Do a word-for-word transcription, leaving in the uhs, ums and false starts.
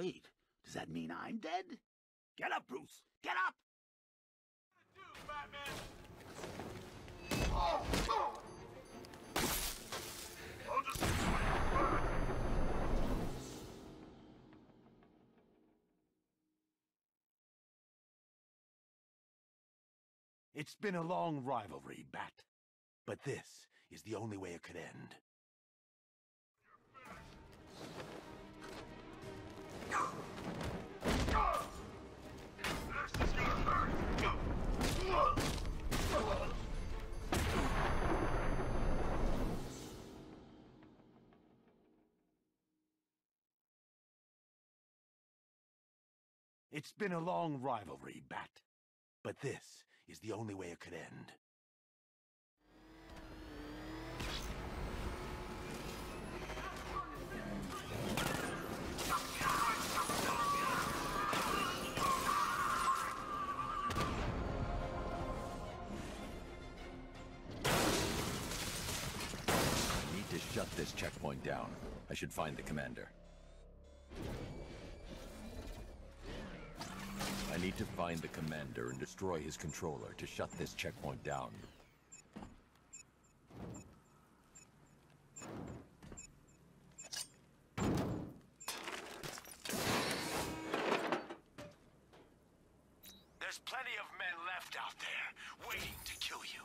Wait, does that mean I'm dead? Get up, Bruce! Get up! Oh, oh. I'll just enjoy it. It's been a long rivalry, Bat. But this is the only way it could end. It's been a long rivalry, Bat. But this is the only way it could end. I need to shut this checkpoint down. I should find the commander. I need to find the commander and destroy his controller to shut this checkpoint down. There's plenty of men left out there, waiting to kill you.